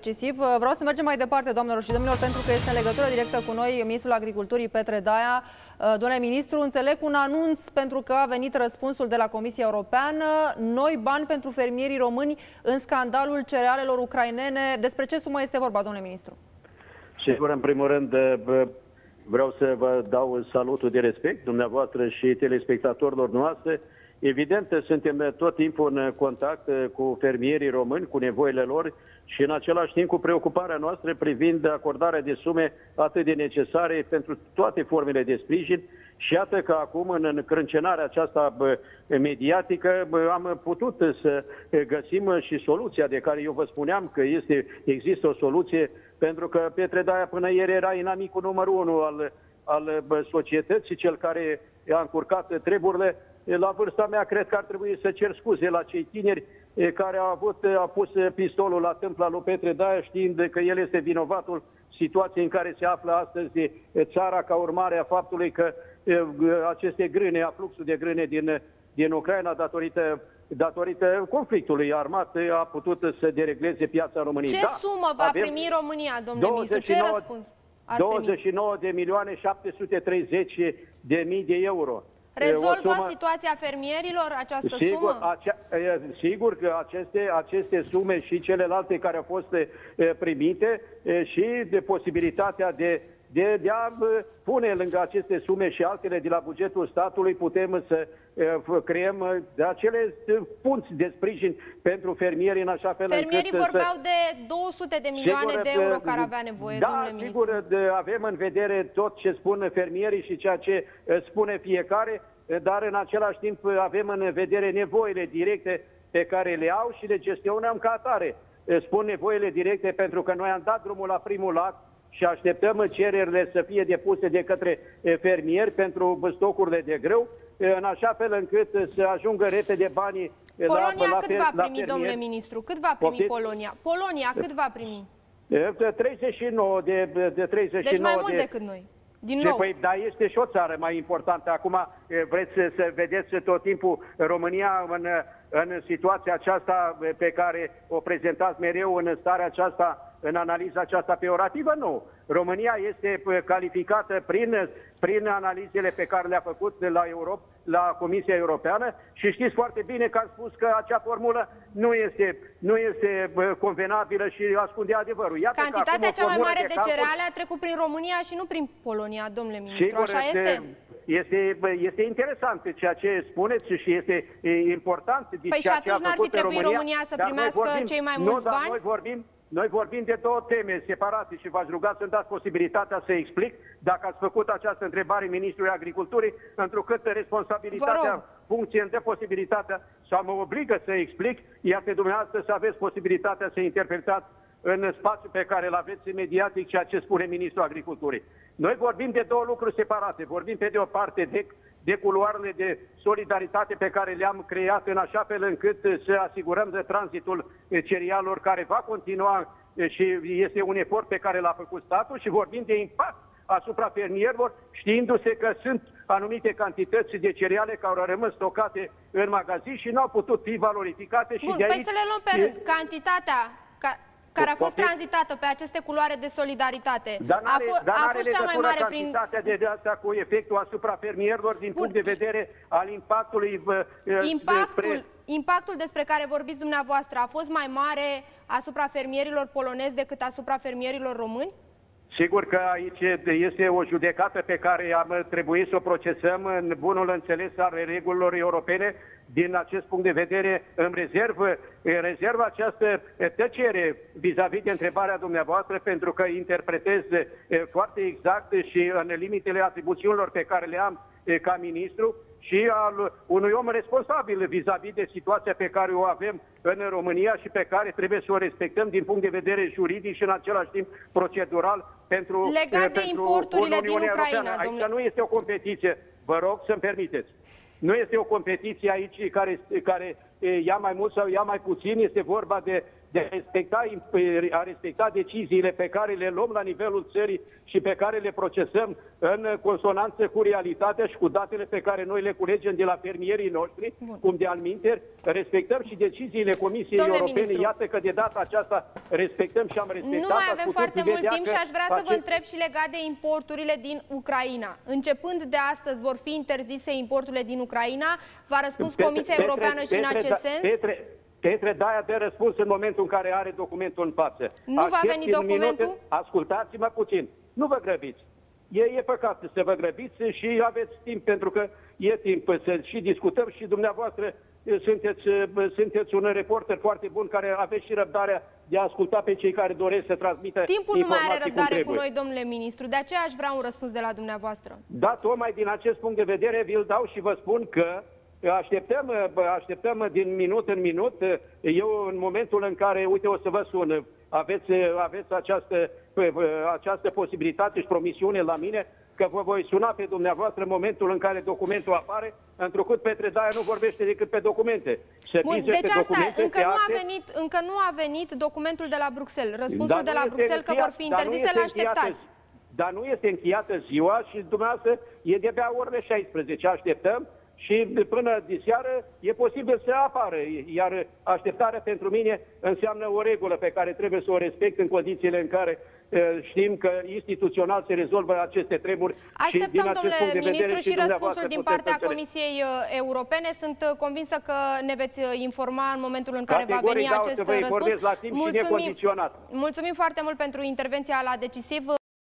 decisiv. Vreau să mergem mai departe, doamnelor și domnilor, pentru că este în legătură directă cu noi ministrul Agriculturii, Petre Daia. Domnule ministru, înțeleg un anunț pentru că a venit răspunsul de la Comisia Europeană. Noi bani pentru fermierii români în scandalul cerealelor ucrainene. Despre ce sumă este vorba, domnule ministru? Sigur, în primul rând, vreau să vă dau salutul de respect dumneavoastră și telespectatorilor noastre. Evident, suntem tot timpul în contact cu fermierii români, cu nevoile lor și în același timp cu preocuparea noastră privind acordarea de sume atât de necesare pentru toate formele de sprijin. Și iată că acum, în încrâncenarea aceasta mediatică, am putut să găsim și soluția de care eu vă spuneam că există o soluție, pentru că Petre Daia până ieri era inamicul numărul 1 al societății, cel care a încurcat treburile. La vârsta mea, cred că ar trebui să cer scuze la cei tineri care au pus pistolul la tâmpla lui Petre Daia, știind că el este vinovatul situației în care se află astăzi țara, ca urmare a faptului că aceste grâne, afluxul de grâne din Ucraina, datorită conflictului armat, a putut să deregleze piața României. Ce sumă va primi România, domnule ministru? Ce răspuns ați primit? 29.730.000 de euro. Rezolvă situația fermierilor această sumă? Sigur că aceste sume și celelalte care au fost primite și de posibilitatea de a pune lângă aceste sume și altele de la bugetul statului, putem să creăm acele punți de sprijin pentru fermieri în așa fel încât... Fermierii vorbeau de 200 de milioane de euro care avea nevoie, domnule ministru. Da, sigur, avem în vedere tot ce spun fermierii și ceea ce spune fiecare, dar în același timp avem în vedere nevoile directe pe care le au și le gestionăm ca atare. Spun nevoile directe pentru că noi am dat drumul la primul act și așteptăm cererile să fie depuse de către fermieri pentru stocurile de grâu, în așa fel încât să ajungă repede banii Polonia cât va primi, domnule ministru? Cât va primi Polonia? Polonia cât va primi? 39 de 39 deci mai mult decât noi. Din nou. Păi, dar este și o țară mai importantă. Acum vreți să vedeți tot timpul România în situația aceasta pe care o prezentați mereu, în starea aceasta, în analiza aceasta peorativă? Nu. România este calificată prin analizele pe care le-a făcut la Comisia Europeană și știți foarte bine că am spus că acea formulă nu este convenabilă și ascunde adevărul. Iată cantitatea cea mai mare de cereale a trecut prin România și nu prin Polonia, domnule ministru. Sigur, așa este? Este interesant ceea ce spuneți și este important. Păi și atunci n-ar fi trebuit România să primească cei mai mulți bani? Noi vorbim de două teme separate și v-aș ruga să-mi dați posibilitatea să explic dacă ați făcut această întrebare Ministrului Agriculturii, întrucât responsabilitatea funcției îmi dă posibilitatea sau mă obligă să explic, iar pe dumneavoastră să aveți posibilitatea să interpretați în spațiul pe care îl aveți mediatic ceea ce spune Ministrul Agriculturii. Noi vorbim de două lucruri separate. Vorbim pe de o parte de culoarele de solidaritate pe care le-am creat în așa fel încât să asigurăm de tranzitul cerealelor care va continua și este un efort pe care l-a făcut statul, și vorbim de impact asupra fermierilor, știindu-se că sunt anumite cantități de cereale care au rămas stocate în magazin și nu au putut fi valorificate. Și bun, de aici... Păi să le luăm pe rând. Cantitatea care a fost tranzitată pe aceste culoare de solidaritate a fost cea mai mare prin... de asta cu efectul asupra fermierilor din punct de vedere al impactului... Impactul despre care vorbiți dumneavoastră a fost mai mare asupra fermierilor polonezi decât asupra fermierilor români? Sigur că aici este o judecată pe care am trebuit să o procesăm în bunul înțeles al regulilor europene. Din acest punct de vedere, îmi rezervă această tăcere vis-a-vis de întrebarea dumneavoastră, pentru că interpretez foarte exact și în limitele atribuțiunilor pe care le am ca ministru și al unui om responsabil vis-a-vis de situația pe care o avem în România și pe care trebuie să o respectăm din punct de vedere juridic și în același timp procedural pentru importurile din Ucraina. Aici nu este o competiție, vă rog să-mi permiteți. Nu este o competiție aici care ia mai mult sau ia mai puțin, este vorba a respecta deciziile pe care le luăm la nivelul țării și pe care le procesăm în consonanță cu realitatea și cu datele pe care noi le culegem de la fermierii noștri, cum de alminteri, respectăm și deciziile Comisiei Europene. Iată că de data aceasta respectăm și am respectat. Nu mai avem foarte mult timp și aș vrea să vă întreb și legat de importurile din Ucraina. Începând de astăzi vor fi interzise importurile din Ucraina? V-a răspuns Comisia Europeană și în acest sens? Petre Daia dă răspuns în momentul în care are documentul în față. Nu va veni documentul? Ascultați-mă puțin. Nu vă grăbiți. E păcat să vă grăbiți și aveți timp, pentru că e timp să și discutăm și dumneavoastră sunteți un reporter foarte bun care aveți și răbdarea de a asculta pe cei care doresc să transmită Timpul nu mai are răbdare cu noi, domnule ministru, de aceea aș vrea un răspuns de la dumneavoastră. Da, tocmai din acest punct de vedere vi-l dau și vă spun că așteptăm din minut în minut. Eu, în momentul în care, uite, o să vă sun, aveți această posibilitate și promisiune la mine că vă voi suna pe dumneavoastră în momentul în care documentul apare, întrucât Petre Daia nu vorbește decât pe documente. Bun, deci asta, încă nu a venit documentul de la Bruxelles, răspunsul de la Bruxelles că vor fi interzise, l-așteptați. Dar nu este încheiată ziua și dumneavoastră e de-abia orele 16, așteptăm. Și până diseară e posibil să apară, iar așteptarea pentru mine înseamnă o regulă pe care trebuie să o respect în condițiile în care știm că instituțional se rezolvă aceste treburi. Așteptăm, domnule ministru, și răspunsul din partea Comisiei Europene. Sunt convinsă că ne veți informa în momentul în care va veni acest răspuns. La timp și necondiționat. Mulțumim foarte mult pentru intervenția la Decisiv.